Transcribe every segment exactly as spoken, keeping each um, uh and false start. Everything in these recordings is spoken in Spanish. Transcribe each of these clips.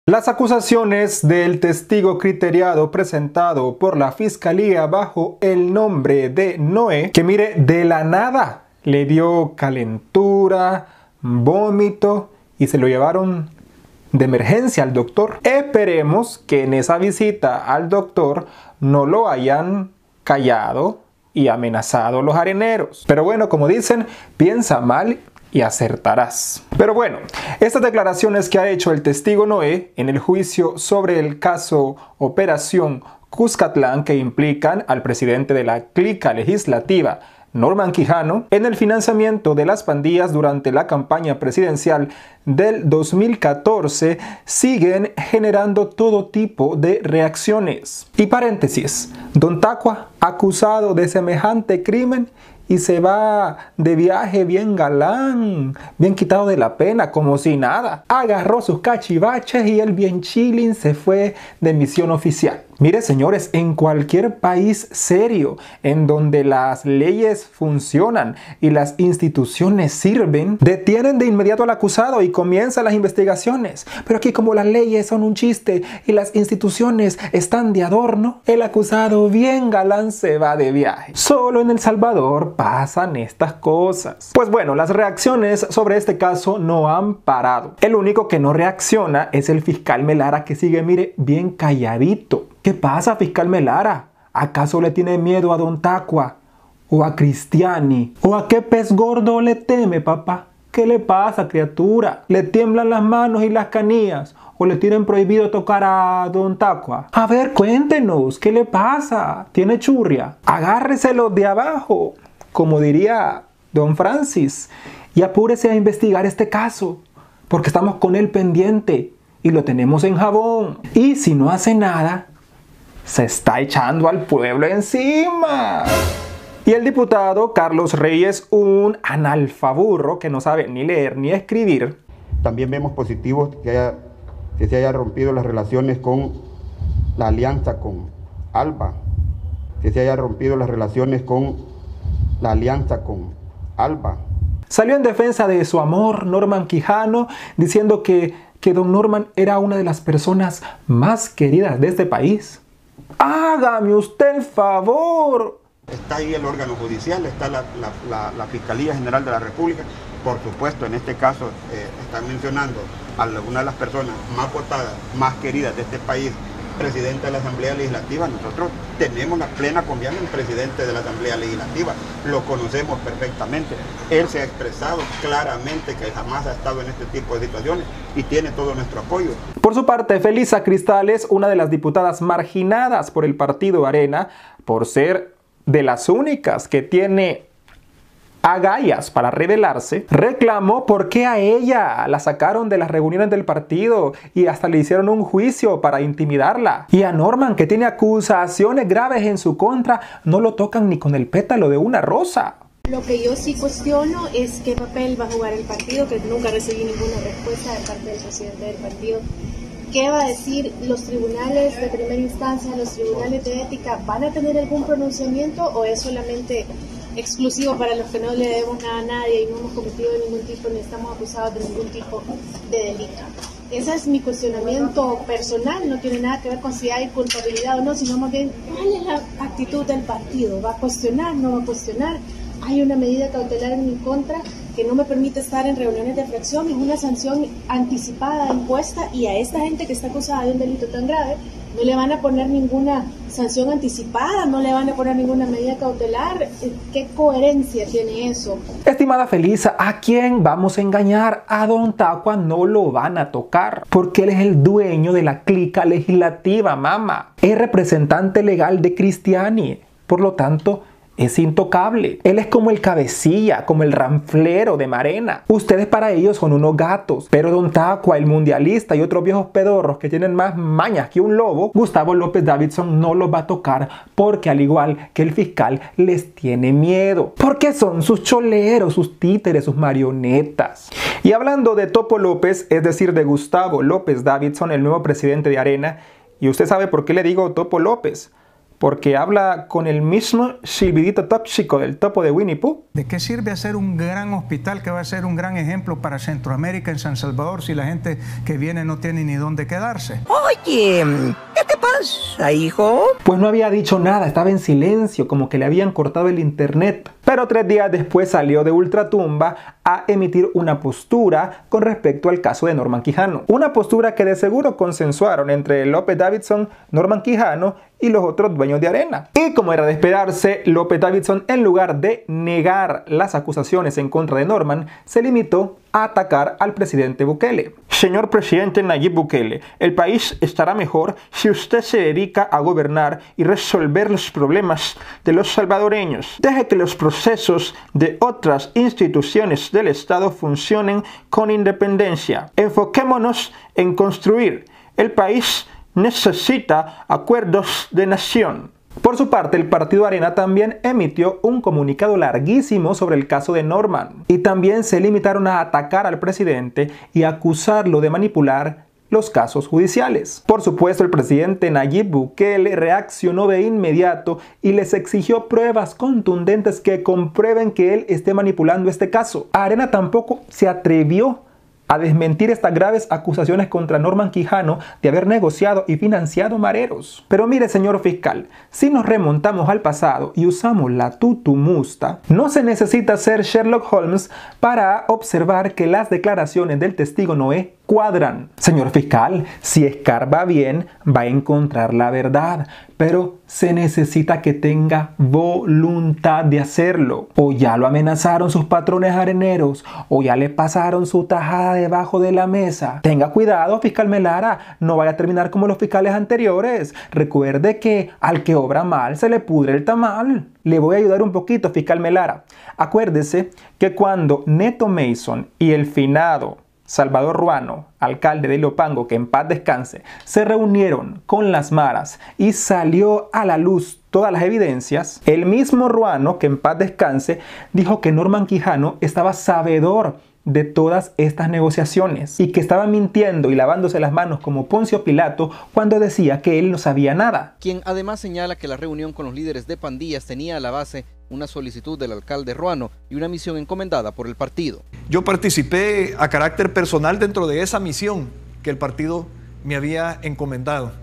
Las acusaciones del testigo criteriado presentado por la fiscalía bajo el nombre de Noé, que mire, de la nada le dio calentura, vómito y se lo llevaron de emergencia al doctor. Esperemos que en esa visita al doctor no lo hayan callado y amenazado los areneros. Pero bueno, como dicen, piensa mal y acertarás. Pero bueno, estas declaraciones que ha hecho el testigo Noé en el juicio sobre el caso Operación Cuscatlán, que implican al presidente de la clica legislativa, Norman Quijano, en el financiamiento de las pandillas durante la campaña presidencial del dos mil catorce, siguen generando todo tipo de reacciones. Y paréntesis, Don Tacua, acusado de semejante crimen, y se va de viaje bien galán, bien quitado de la pena, como si nada. Agarró sus cachivaches y él bien chilling se fue de misión oficial. Mire, señores, en cualquier país serio, en donde las leyes funcionan y las instituciones sirven, detienen de inmediato al acusado y comienzan las investigaciones. Pero aquí, como las leyes son un chiste y las instituciones están de adorno, el acusado bien galán se va de viaje. Solo en El Salvador pasan estas cosas. Pues bueno, las reacciones sobre este caso no han parado. El único que no reacciona es el fiscal Melara, que sigue, mire, bien calladito. ¿Qué pasa, fiscal Melara? ¿Acaso le tiene miedo a Don Tacua? ¿O a Cristiani? ¿O a qué pez gordo le teme, papá? ¿Qué le pasa, criatura? ¿Le tiemblan las manos y las canillas? ¿O le tienen prohibido tocar a Don Tacua? A ver, cuéntenos, ¿qué le pasa? ¿Tiene churria? Agárreselo de abajo, como diría Don Francis, y apúrese a investigar este caso, porque estamos con él pendiente y lo tenemos en jabón. Y si no hace nada, se está echando al pueblo encima. Y el diputado Carlos Reyes, un analfaburro que no sabe ni leer ni escribir. También vemos positivos que, haya, que se hayan rompido las relaciones con la alianza con ALBA, que se hayan rompido las relaciones con la alianza con ALBA. Salió en defensa de su amor, Norman Quijano, diciendo que, que don Norman era una de las personas más queridas de este país. Hágame usted el favor. Está ahí el órgano judicial, está la, la, la, la Fiscalía General de la República. Por supuesto, en este caso eh, están mencionando a una de las personas más votadas, más queridas de este país, presidente de la Asamblea Legislativa. Nosotros tenemos la plena confianza en el presidente de la Asamblea Legislativa, lo conocemos perfectamente. Él se ha expresado claramente que jamás ha estado en este tipo de situaciones y tiene todo nuestro apoyo. Por su parte, Felisa Cristales, una de las diputadas marginadas por el partido Arena, por ser de las únicas que tiene agallas para rebelarse, reclamó por qué a ella la sacaron de las reuniones del partido y hasta le hicieron un juicio para intimidarla. Y a Norman, que tiene acusaciones graves en su contra, no lo tocan ni con el pétalo de una rosa. Lo que yo sí cuestiono es qué papel va a jugar el partido, que nunca recibí ninguna respuesta de parte del presidente del partido. ¿Qué va a decir los tribunales de primera instancia, los tribunales de ética? ¿Van a tener algún pronunciamiento o es solamente exclusivo para los que no le debemos nada a nadie y no hemos cometido ningún tipo, ni estamos acusados de ningún tipo de delito? Ese es mi cuestionamiento personal, no tiene nada que ver con si hay culpabilidad o no, sino más bien cuál es la actitud del partido. ¿Va a cuestionar? ¿No va a cuestionar? Hay una medida cautelar en mi contra que no me permite estar en reuniones de fracción, es una sanción anticipada impuesta, y a esta gente que está acusada de un delito tan grave no le van a poner ninguna sanción anticipada, no le van a poner ninguna medida cautelar. ¿Qué coherencia tiene eso? Estimada Felisa, ¿a quién vamos a engañar? A Don Tacua no lo van a tocar, porque él es el dueño de la clica legislativa, mamá. Es representante legal de Cristiani, por lo tanto es intocable. Él es como el cabecilla, como el ranflero de Marena. Ustedes para ellos son unos gatos. Pero Don Tacua, el mundialista y otros viejos pedorros que tienen más mañas que un lobo, Gustavo López Davidson no los va a tocar, porque al igual que el fiscal les tiene miedo. Porque son sus choleros, sus títeres, sus marionetas. Y hablando de Topo López, es decir de Gustavo López Davidson, el nuevo presidente de Arena, y usted sabe por qué le digo Topo López. porque habla con el mismo silbidito tóxico del topo de Winnie Pooh. ¿De qué sirve hacer un gran hospital que va a ser un gran ejemplo para Centroamérica en San Salvador si la gente que viene no tiene ni dónde quedarse? Oye, ¿qué te pasa, hijo? Pues no había dicho nada, estaba en silencio, como que le habían cortado el internet. Pero tres días después salió de ultratumba a emitir una postura con respecto al caso de Norman Quijano. Una postura que de seguro consensuaron entre López Davidson, Norman Quijano y los otros dueños de Arena. Y como era de esperarse, López Davidson, en lugar de negar las acusaciones en contra de Norman, se limitó a atacar al presidente Bukele. Señor presidente Nayib Bukele, el país estará mejor si usted se dedica a gobernar y resolver los problemas de los salvadoreños. Deje que los procesos de otras instituciones del Estado funcionen con independencia. Enfoquémonos en construir. El país necesita acuerdos de nación. Por su parte, el partido Arena también emitió un comunicado larguísimo sobre el caso de Norman y también se limitaron a atacar al presidente y acusarlo de manipular los casos judiciales. Por supuesto, el presidente Nayib Bukele reaccionó de inmediato y les exigió pruebas contundentes que comprueben que él esté manipulando este caso. Arena tampoco se atrevió a desmentir estas graves acusaciones contra Norman Quijano de haber negociado y financiado mareros. Pero mire, señor fiscal, si nos remontamos al pasado y usamos la tutumusta, no se necesita ser Sherlock Holmes para observar que las declaraciones del testigo Noé cuadran. Señor fiscal, si escarba bien, va a encontrar la verdad, pero se necesita que tenga voluntad de hacerlo. O ya lo amenazaron sus patrones areneros, o ya le pasaron su tajada debajo de la mesa. Tenga cuidado, fiscal Melara, no vaya a terminar como los fiscales anteriores. Recuerde que al que obra mal se le pudre el tamal. Le voy a ayudar un poquito, fiscal Melara. Acuérdese que cuando Neto Mason y el finado Salvador Ruano, alcalde de Ilopango, que en paz descanse, se reunieron con las maras y salió a la luz todas las evidencias, el mismo Ruano, que en paz descanse, dijo que Norman Quijano estaba sabedor de todas estas negociaciones y que estaba mintiendo y lavándose las manos como Poncio Pilato cuando decía que él no sabía nada. Quien además señala que la reunión con los líderes de pandillas tenía a la base una solicitud del alcalde Ruano y una misión encomendada por el partido. Yo participé a carácter personal dentro de esa misión que el partido me había encomendado.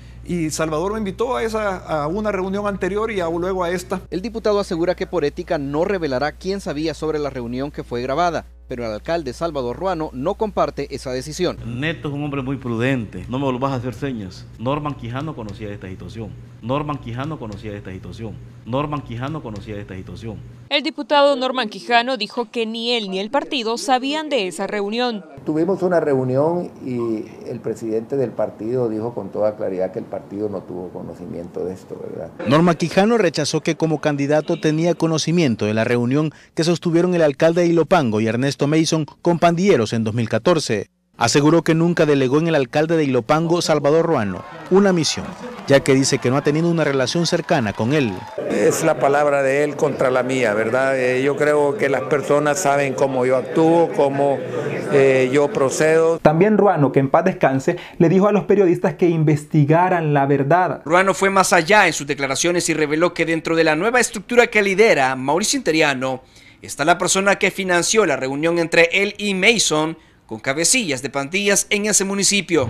Y Salvador me invitó a, esa, a una reunión anterior y a, luego a esta. El diputado asegura que por ética no revelará quién sabía sobre la reunión que fue grabada, pero el alcalde Salvador Ruano no comparte esa decisión. Neto es un hombre muy prudente, no me lo vas a hacer señas. Norman Quijano conocía esta situación. Norman Quijano conocía esta situación. Norman Quijano conocía esta situación. El diputado Norman Quijano dijo que ni él ni el partido sabían de esa reunión. Tuvimos una reunión y el presidente del partido dijo con toda claridad que el partido no tuvo conocimiento de esto, ¿verdad? Norman Quijano rechazó que como candidato tenía conocimiento de la reunión que sostuvieron el alcalde de Ilopango y Ernesto Mason con pandilleros en dos mil catorce. Aseguró que nunca delegó en el alcalde de Ilopango, Salvador Ruano, una misión, ya que dice que no ha tenido una relación cercana con él. Es la palabra de él contra la mía, ¿verdad? Eh, yo creo que las personas saben cómo yo actúo, cómo eh, yo procedo. También Ruano, que en paz descanse, le dijo a los periodistas que investigaran la verdad. Ruano fue más allá en sus declaraciones y reveló que dentro de la nueva estructura que lidera Mauricio Interiano, está la persona que financió la reunión entre él y Mason con cabecillas de pandillas en ese municipio.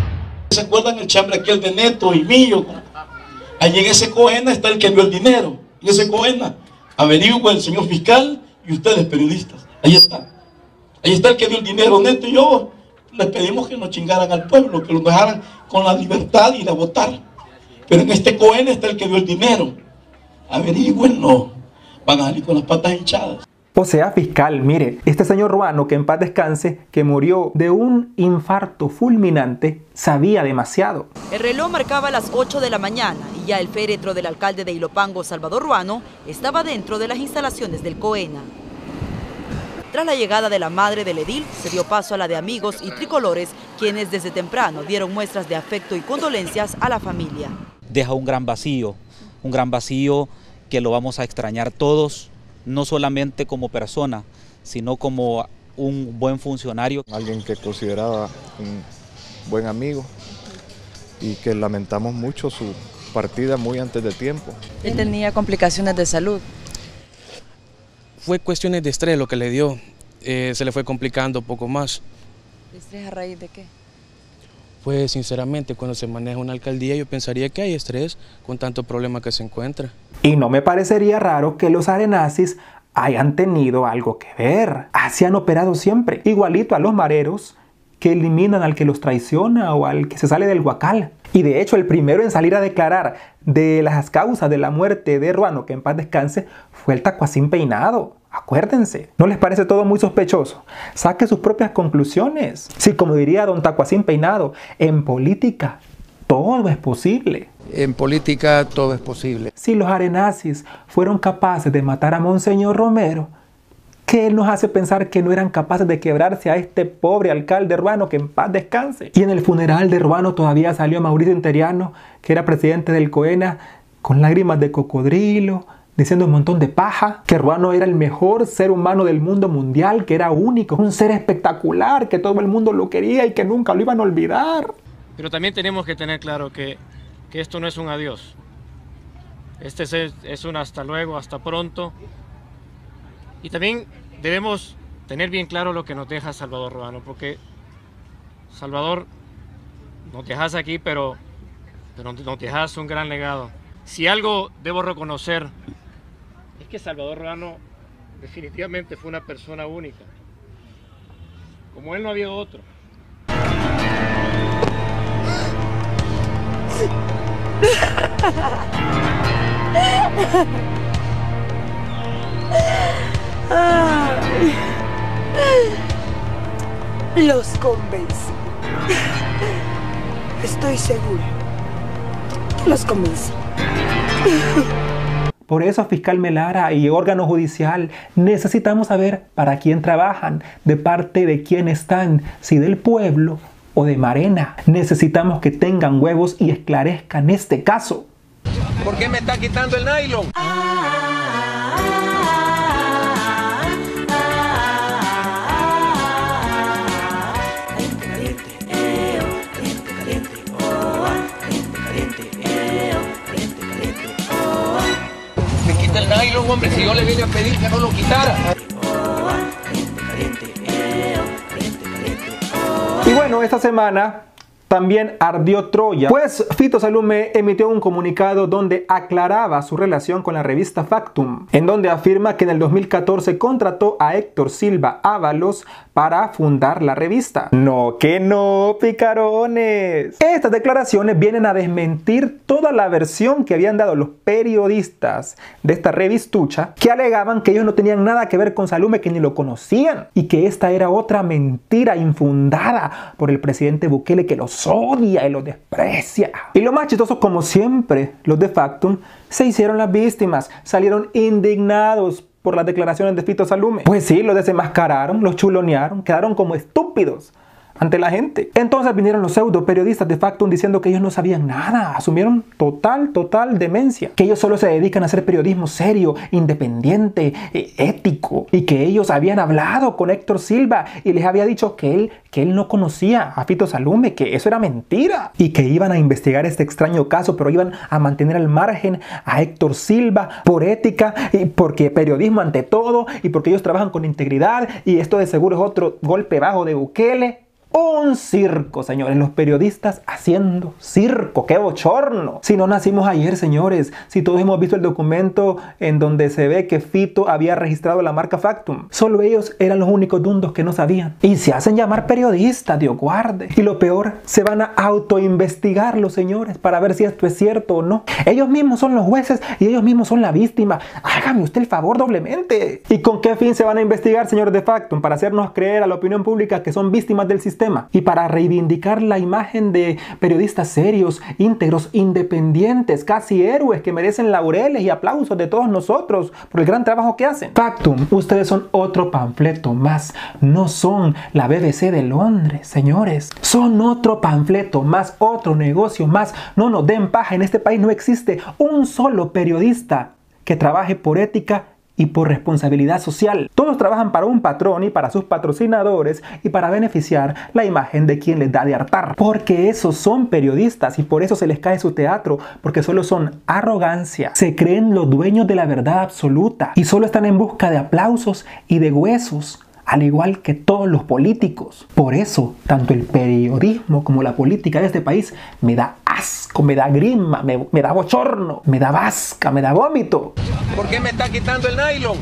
¿Se acuerdan el chambre aquel de Neto y mío? Allí en ese Coena está el que dio el dinero. En ese Coena averigua el señor fiscal y ustedes periodistas. Ahí está. Ahí está el que dio el dinero. Neto y yo les pedimos que no chingaran al pueblo, que lo dejaran con la libertad y la votar. Pero en este Coena está el que dio el dinero. Averigüenlo. Van a salir con las patas hinchadas. O sea, fiscal, mire, este señor Ruano, que en paz descanse, que murió de un infarto fulminante, sabía demasiado. El reloj marcaba las ocho de la mañana y ya el féretro del alcalde de Ilopango, Salvador Ruano, estaba dentro de las instalaciones del Coena. Tras la llegada de la madre del edil, se dio paso a la de amigos y tricolores, quienes desde temprano dieron muestras de afecto y condolencias a la familia. Deja un gran vacío, un gran vacío que lo vamos a extrañar todos, no solamente como persona, sino como un buen funcionario. Alguien que consideraba un buen amigo y que lamentamos mucho su, partida muy antes de tiempo. Él tenía complicaciones de salud. Fue cuestiones de estrés lo que le dio, eh, se le fue complicando un poco más. ¿Estrés a raíz de qué? Pues sinceramente cuando se maneja una alcaldía yo pensaría que hay estrés con tanto problema que se encuentra. Y no me parecería raro que los arenazis hayan tenido algo que ver. Así han operado siempre, igualito a los mareros que eliminan al que los traiciona o al que se sale del huacal. Y de hecho el primero en salir a declarar de las causas de la muerte de Ruano, que en paz descanse, fue el Tacuacín Peinado. Acuérdense, ¿no les parece todo muy sospechoso? Saque sus propias conclusiones. Sí, como diría don Tacuacín Peinado, en política todo es posible. En política todo es posible. Si los arenazis fueron capaces de matar a Monseñor Romero, ¿qué nos hace pensar que no eran capaces de quebrarse a este pobre alcalde Ruano, que en paz descanse? Y en el funeral de Ruano todavía salió Mauricio Interiano, que era presidente del COENA, con lágrimas de cocodrilo, diciendo un montón de paja, que Ruano era el mejor ser humano del mundo mundial, que era único, un ser espectacular, que todo el mundo lo quería y que nunca lo iban a olvidar. Pero también tenemos que tener claro que, que esto no es un adiós. Este es, es un hasta luego, hasta pronto. Y también debemos tener bien claro lo que nos deja Salvador Ruano, porque Salvador, nos dejas aquí, pero, pero nos dejas un gran legado. Si algo debo reconocer, es que Salvador Ruano definitivamente fue una persona única. Como él no había otro. Ay, los convencí. Estoy segura que los convencí. Por eso, fiscal Melara y órgano judicial, necesitamos saber para quién trabajan, de parte de quién están, si del pueblo o de Marena. Necesitamos que tengan huevos y esclarezcan este caso. ¿Por qué me está quitando el nylon? Me quita el nylon, hombre, si yo le vine a pedir que no lo quitara. Y bueno, esta semana también ardió Troya, pues Fito Salume emitió un comunicado donde aclaraba su relación con la revista Factum, en donde afirma que en el dos mil catorce contrató a Héctor Silva Ábalos para fundar la revista. No, que no, picarones. Estas declaraciones vienen a desmentir toda la versión que habían dado los periodistas de esta revistucha, que alegaban que ellos no tenían nada que ver con Salume, que ni lo conocían, y que esta era otra mentira infundada por el presidente Bukele, que los odia y los desprecia. Y lo más chistoso, como siempre, los de Factum se hicieron las víctimas, salieron indignados por las declaraciones de Fito Salume. Pues sí, los desenmascararon, los chulonearon, quedaron como estúpidos ante la gente. Entonces vinieron los pseudo periodistas de Factum diciendo que ellos no sabían nada, asumieron total, total demencia, que ellos solo se dedican a hacer periodismo serio, independiente, eh, ético, y que ellos habían hablado con Héctor Silva y les había dicho que él, que él no conocía a Fito Salume, que eso era mentira, y que iban a investigar este extraño caso, pero iban a mantener al margen a Héctor Silva por ética y porque periodismo ante todo, y porque ellos trabajan con integridad, y esto de seguro es otro golpe bajo de Bukele. Un circo, señores, los periodistas haciendo circo, qué bochorno. Si no nacimos ayer, señores, si todos hemos visto el documento en donde se ve que Fito había registrado la marca Factum, solo ellos eran los únicos dundos que no sabían. Y se hacen llamar periodistas, Dios guarde. Y lo peor, se van a autoinvestigar los señores para ver si esto es cierto o no. Ellos mismos son los jueces y ellos mismos son la víctima. Hágame usted el favor doblemente. ¿Y con qué fin se van a investigar, señores de Factum? Para hacernos creer a la opinión pública que son víctimas del sistema. Y para reivindicar la imagen de periodistas serios, íntegros, independientes, casi héroes que merecen laureles y aplausos de todos nosotros por el gran trabajo que hacen. Factum, ustedes son otro panfleto más, no son la B B C de Londres, señores. Son otro panfleto más, otro negocio más. No nos den paja, en este país no existe un solo periodista que trabaje por ética y por responsabilidad social. Todos trabajan para un patrón y para sus patrocinadores y para beneficiar la imagen de quien les da de hartar. Porque esos son periodistas y por eso se les cae su teatro, porque solo son arrogancia. Se creen los dueños de la verdad absoluta y solo están en busca de aplausos y de huesos, al igual que todos los políticos. Por eso, tanto el periodismo como la política de este país me da asco, me da grima, me, me da bochorno, me da vasca, me da vómito. ¿Por qué me está quitando el nylon?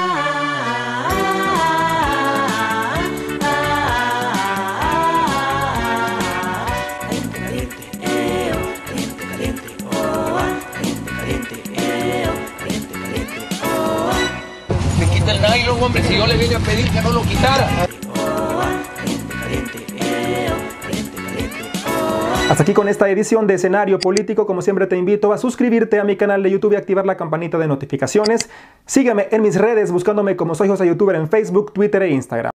Me quita el nylon, hombre, si yo le vine a pedir que no lo quitara. Hasta aquí con esta edición de Escenario Político. Como siempre te invito a suscribirte a mi canal de YouTube y activar la campanita de notificaciones. Sígueme en mis redes buscándome como Soy José Youtuber en Facebook, Twitter e Instagram.